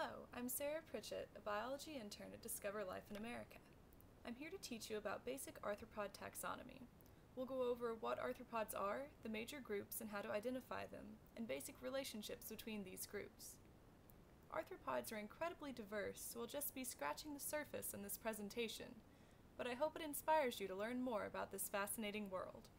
Hello, I'm Sarah Pritchett, a biology intern at Discover Life in America. I'm here to teach you about basic arthropod taxonomy. We'll go over what arthropods are, the major groups and how to identify them, and basic relationships between these groups. Arthropods are incredibly diverse, so we'll just be scratching the surface in this presentation, but I hope it inspires you to learn more about this fascinating world.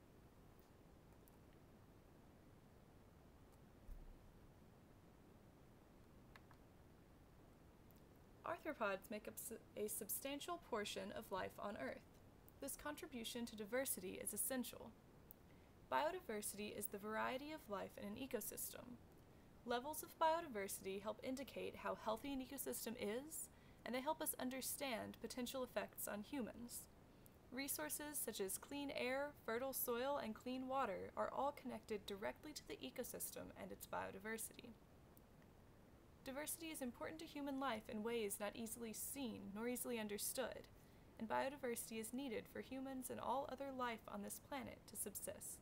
Arthropods make up a substantial portion of life on Earth. This contribution to diversity is essential. Biodiversity is the variety of life in an ecosystem. Levels of biodiversity help indicate how healthy an ecosystem is, and they help us understand potential effects on humans. Resources such as clean air, fertile soil, and clean water are all connected directly to the ecosystem and its biodiversity. Diversity is important to human life in ways not easily seen nor easily understood, and biodiversity is needed for humans and all other life on this planet to subsist.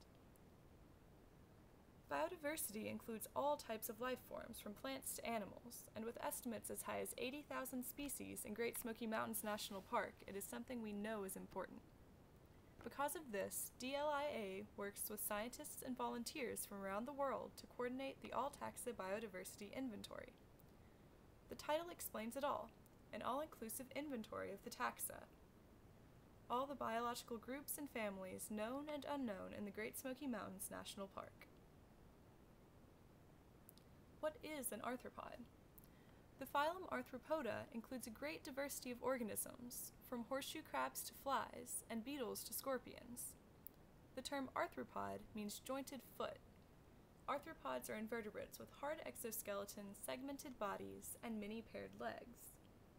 Biodiversity includes all types of life forms, from plants to animals, and with estimates as high as 80,000 species in Great Smoky Mountains National Park, it is something we know is important. Because of this, DLIA works with scientists and volunteers from around the world to coordinate the all-taxa biodiversity inventory. The title explains it all, an all-inclusive inventory of the taxa. All the biological groups and families known and unknown in the Great Smoky Mountains National Park. What is an arthropod? The phylum Arthropoda includes a great diversity of organisms, from horseshoe crabs to flies, and beetles to scorpions. The term arthropod means jointed foot. Arthropods are invertebrates with hard exoskeletons, segmented bodies, and many paired legs.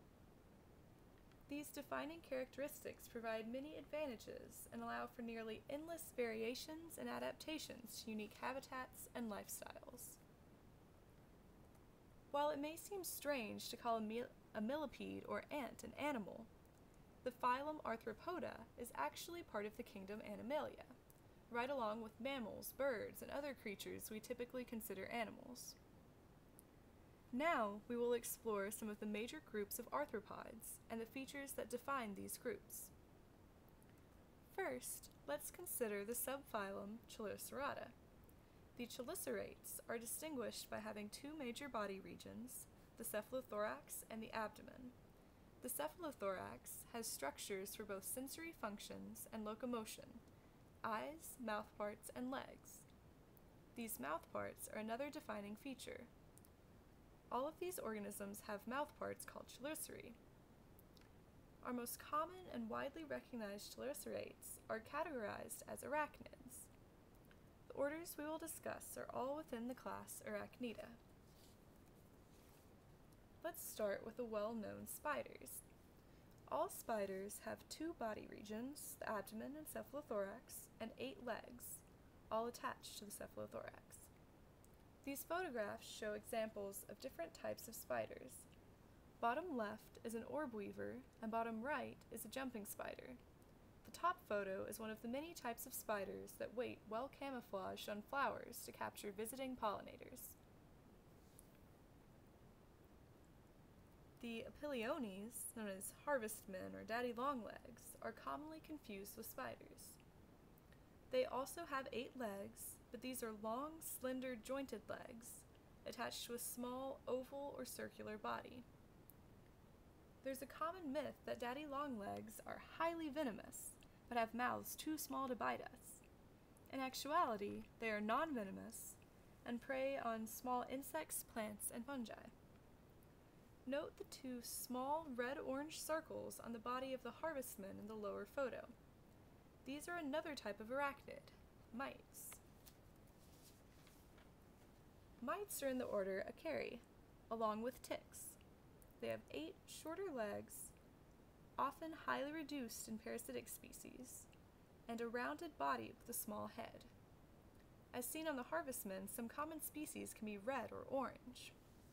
These defining characteristics provide many advantages and allow for nearly endless variations and adaptations to unique habitats and lifestyles. While it may seem strange to call a millipede or ant an animal, the phylum Arthropoda is actually part of the kingdom Animalia, right along with mammals, birds, and other creatures we typically consider animals. Now we will explore some of the major groups of arthropods and the features that define these groups. First, let's consider the subphylum Chelicerata. The chelicerates are distinguished by having two major body regions, the cephalothorax and the abdomen. The cephalothorax has structures for both sensory functions and locomotion, eyes, mouthparts, and legs. These mouthparts are another defining feature. All of these organisms have mouthparts called chelicerae. Our most common and widely recognized chelicerates are categorized as arachnids. The orders we will discuss are all within the class Arachnida. Let's start with the well-known spiders. All spiders have two body regions, the abdomen and cephalothorax, and 8 legs, all attached to the cephalothorax. These photographs show examples of different types of spiders. Bottom left is an orb weaver, and bottom right is a jumping spider. The top photo is one of the many types of spiders that wait well camouflaged on flowers to capture visiting pollinators. The Apiliones, known as harvestmen or daddy longlegs, are commonly confused with spiders. They also have 8 legs, but these are long, slender, jointed legs, attached to a small oval or circular body. There's a common myth that daddy longlegs are highly venomous, but have mouths too small to bite us. In actuality, they are non-venomous and prey on small insects, plants, and fungi. Note the 2 small red-orange circles on the body of the harvestman in the lower photo. These are another type of arachnid, mites. Mites are in the order Acari, along with ticks. They have 8 shorter legs, often highly reduced in parasitic species, and a rounded body with a small head. As seen on the harvestman, some common species can be red or orange.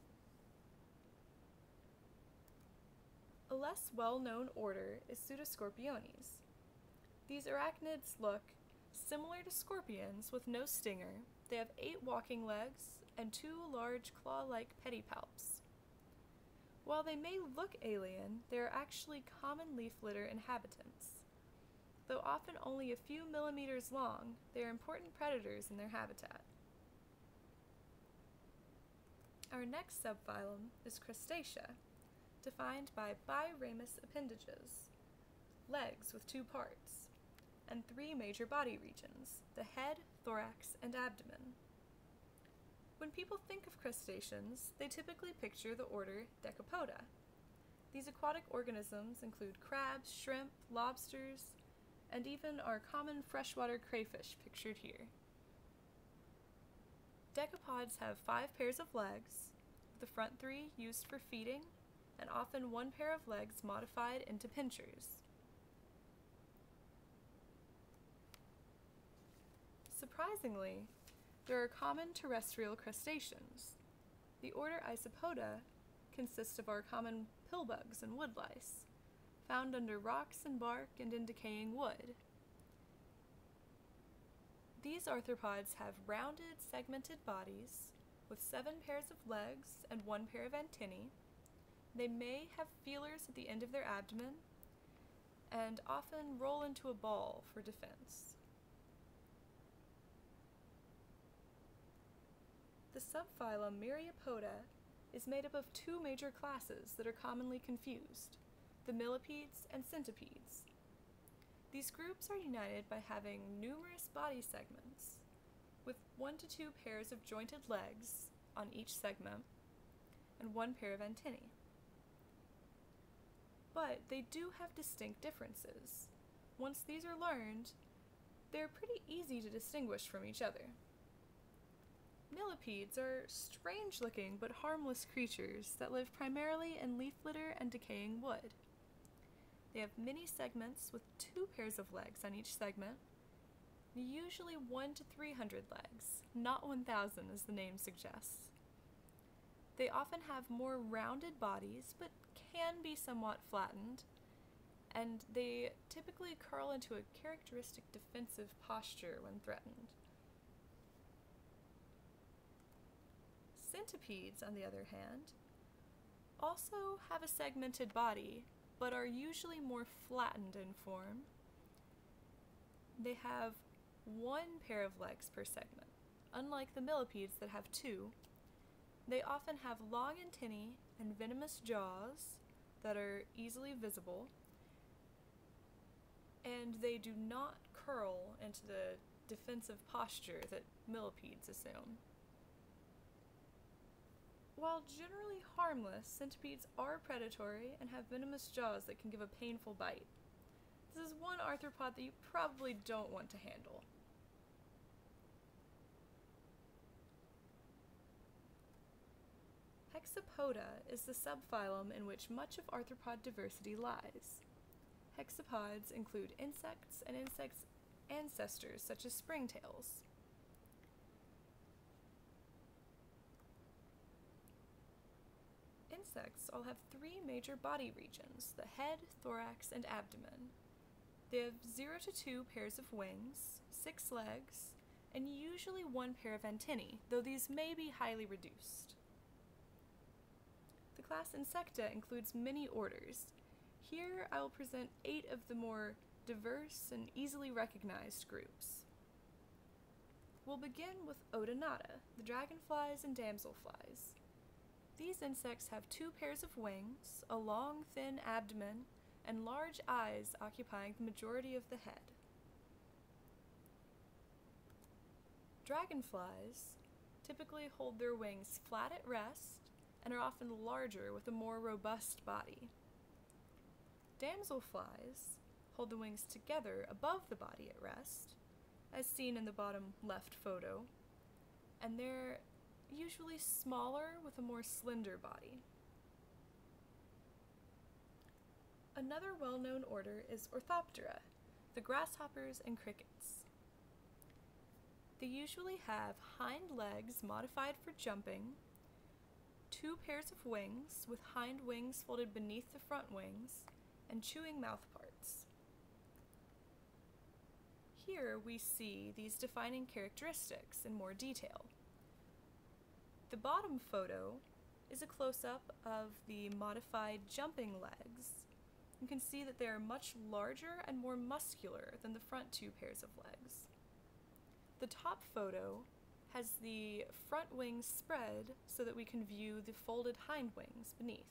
A less well-known order is Pseudoscorpiones. These arachnids look similar to scorpions with no stinger. They have 8 walking legs and 2 large claw-like pedipalps. While they may look alien, they are actually common leaf litter inhabitants. Though often only a few millimeters long, they are important predators in their habitat. Our next subphylum is Crustacea, defined by biramus appendages, legs with two parts, and three major body regions, the head, thorax, and abdomen. When people think of crustaceans, they typically picture the order Decapoda. These aquatic organisms include crabs, shrimp, lobsters, and even our common freshwater crayfish pictured here. Decapods have 5 pairs of legs, with the front 3 used for feeding, and often 1 pair of legs modified into pinchers. Surprisingly, there are common terrestrial crustaceans. The order Isopoda consists of our common pillbugs and woodlice, found under rocks and bark and in decaying wood. These arthropods have rounded, segmented bodies with 7 pairs of legs and 1 pair of antennae. They may have feelers at the end of their abdomen and often roll into a ball for defense. The subphylum Myriapoda is made up of 2 major classes that are commonly confused, the millipedes and centipedes. These groups are united by having numerous body segments, with 1 to 2 pairs of jointed legs on each segment and 1 pair of antennae. But they do have distinct differences. Once these are learned, they're pretty easy to distinguish from each other. Millipedes are strange-looking but harmless creatures that live primarily in leaf litter and decaying wood. They have many segments with 2 pairs of legs on each segment, usually 1 to 300 legs, not 1,000 as the name suggests. They often have more rounded bodies, but can be somewhat flattened, and they typically curl into a characteristic defensive posture when threatened. Centipedes, on the other hand, also have a segmented body, but are usually more flattened in form. They have 1 pair of legs per segment, unlike the millipedes that have 2. They often have long antennae and venomous jaws that are easily visible, and they do not curl into the defensive posture that millipedes assume. While generally harmless, centipedes are predatory and have venomous jaws that can give a painful bite. This is one arthropod that you probably don't want to handle. Hexapoda is the subphylum in which much of arthropod diversity lies. Hexapods include insects and insects' ancestors such as springtails. Insects all have 3 major body regions, the head, thorax, and abdomen. They have 0 to 2 pairs of wings, 6 legs, and usually 1 pair of antennae, though these may be highly reduced. The class Insecta includes many orders. Here I will present 8 of the more diverse and easily recognized groups. We'll begin with Odonata, the dragonflies and damselflies. These insects have 2 pairs of wings, a long, thin abdomen, and large eyes occupying the majority of the head. Dragonflies typically hold their wings flat at rest and are often larger with a more robust body. Damselflies hold the wings together above the body at rest, as seen in the bottom left photo, and they're usually smaller with a more slender body. Another well-known order is Orthoptera, the grasshoppers and crickets. They usually have hind legs modified for jumping, 2 pairs of wings with hind wings folded beneath the front wings, and chewing mouthparts. Here we see these defining characteristics in more detail. The bottom photo is a close-up of the modified jumping legs. You can see that they are much larger and more muscular than the front two pairs of legs. The top photo has the front wings spread so that we can view the folded hind wings beneath.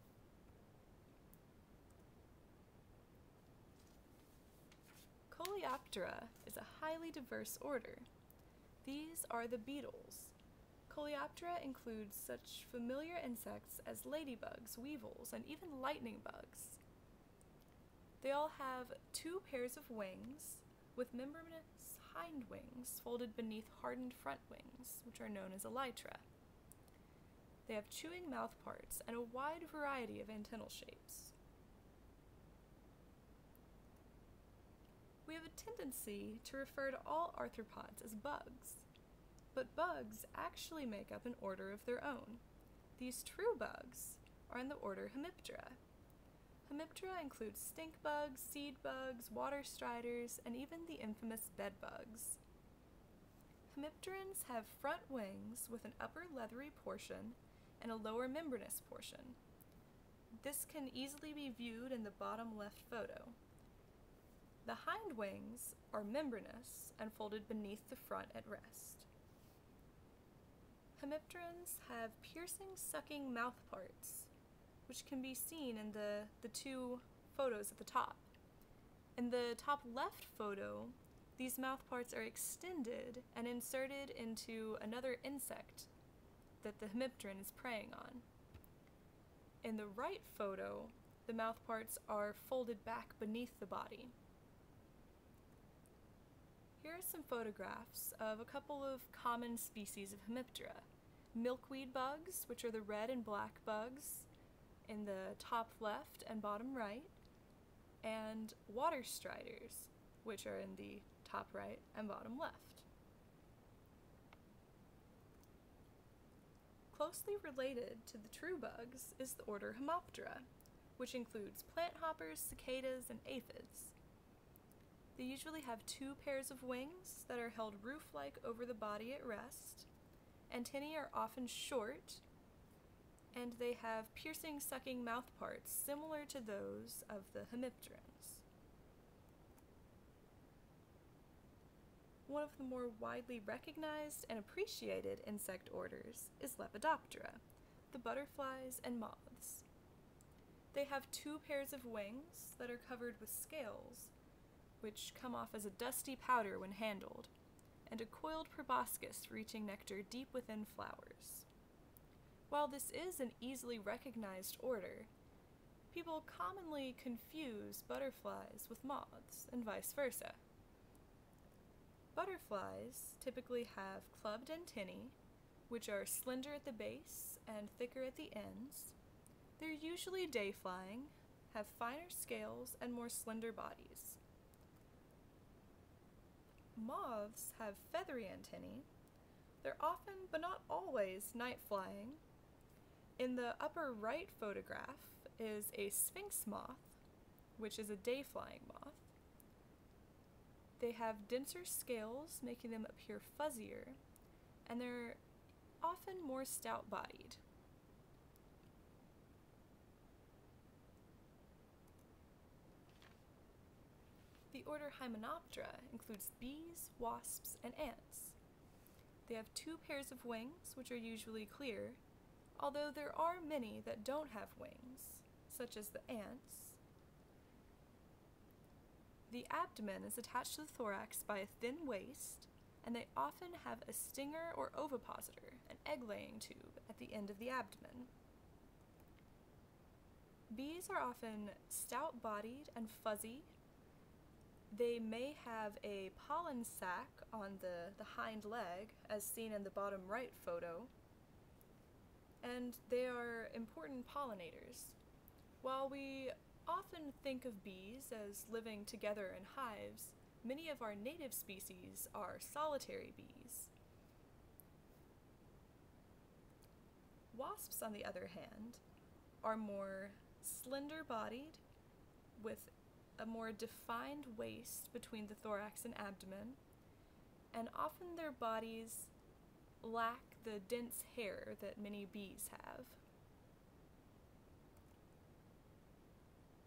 Coleoptera is a highly diverse order. These are the beetles. Coleoptera includes such familiar insects as ladybugs, weevils, and even lightning bugs. They all have two pairs of wings, with membranous hind wings folded beneath hardened front wings, which are known as elytra. They have chewing mouthparts and a wide variety of antennal shapes. We have a tendency to refer to all arthropods as bugs, but bugs actually make up an order of their own. These true bugs are in the order Hemiptera. Hemiptera includes stink bugs, seed bugs, water striders, and even the infamous bed bugs. Hemipterans have front wings with an upper leathery portion and a lower membranous portion. This can easily be viewed in the bottom left photo. The hind wings are membranous and folded beneath the front at rest. Hemipterans have piercing, sucking mouthparts, which can be seen in the two photos at the top. In the top left photo, these mouthparts are extended and inserted into another insect that the hemipteran is preying on. In the right photo, the mouthparts are folded back beneath the body. Here are some photographs of a couple of common species of Hemiptera. Milkweed bugs, which are the red and black bugs in the top left and bottom right, and water striders, which are in the top right and bottom left. Closely related to the true bugs is the order Hemiptera, which includes plant hoppers, cicadas, and aphids. They usually have two pairs of wings that are held roof-like over the body at rest. Antennae are often short, and they have piercing, sucking mouthparts similar to those of the hemipterans. One of the more widely recognized and appreciated insect orders is Lepidoptera, the butterflies and moths. They have two pairs of wings that are covered with scales, which come off as a dusty powder when handled, and a coiled proboscis reaching nectar deep within flowers. While this is an easily recognized order, people commonly confuse butterflies with moths, and vice versa. Butterflies typically have clubbed antennae, which are slender at the base and thicker at the ends. They're usually day-flying, have finer scales, and more slender bodies. Moths have feathery antennae. They're often, but not always, night-flying. In the upper right photograph is a sphinx moth, which is a day-flying moth. They have denser scales, making them appear fuzzier, and they're often more stout-bodied. The order Hymenoptera includes bees, wasps, and ants. They have two pairs of wings, which are usually clear, although there are many that don't have wings, such as the ants. The abdomen is attached to the thorax by a thin waist, and they often have a stinger or ovipositor, an egg-laying tube, at the end of the abdomen. Bees are often stout-bodied and fuzzy. They may have a pollen sac on the hind leg, as seen in the bottom right photo, and they are important pollinators. While we often think of bees as living together in hives, many of our native species are solitary bees. Wasps, on the other hand, are more slender-bodied, with a more defined waist between the thorax and abdomen, and often their bodies lack the dense hair that many bees have.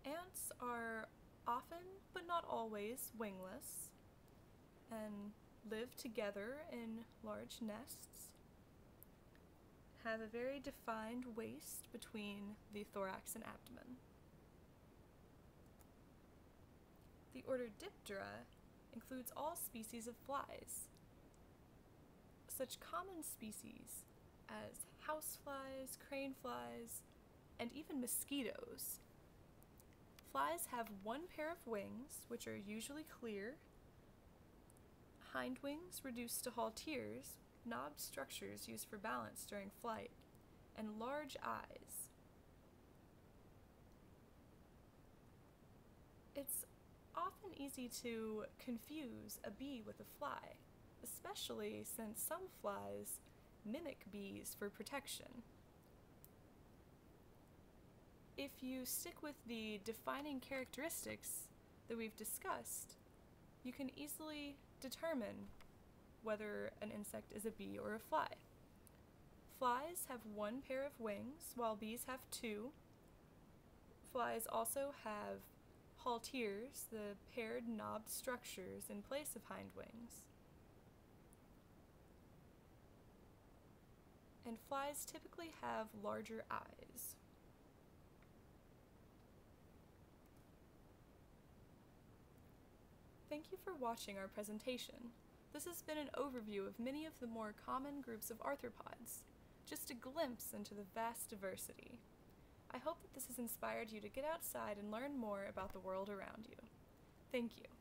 Ants are often, but not always, wingless and live together in large nests, have a very defined waist between the thorax and abdomen. The order Diptera includes all species of flies. Such common species as houseflies, crane flies, and even mosquitoes. Flies have one pair of wings, which are usually clear, hind wings reduced to halteres, knobbed structures used for balance during flight, and large eyes. It's often easy to confuse a bee with a fly, especially since some flies mimic bees for protection. If you stick with the defining characteristics that we've discussed, you can easily determine whether an insect is a bee or a fly. Flies have one pair of wings, while bees have two. Flies also have halteres, the paired knobbed structures in place of hind wings. And flies typically have larger eyes. Thank you for watching our presentation. This has been an overview of many of the more common groups of arthropods, just a glimpse into the vast diversity. I hope that this has inspired you to get outside and learn more about the world around you. Thank you.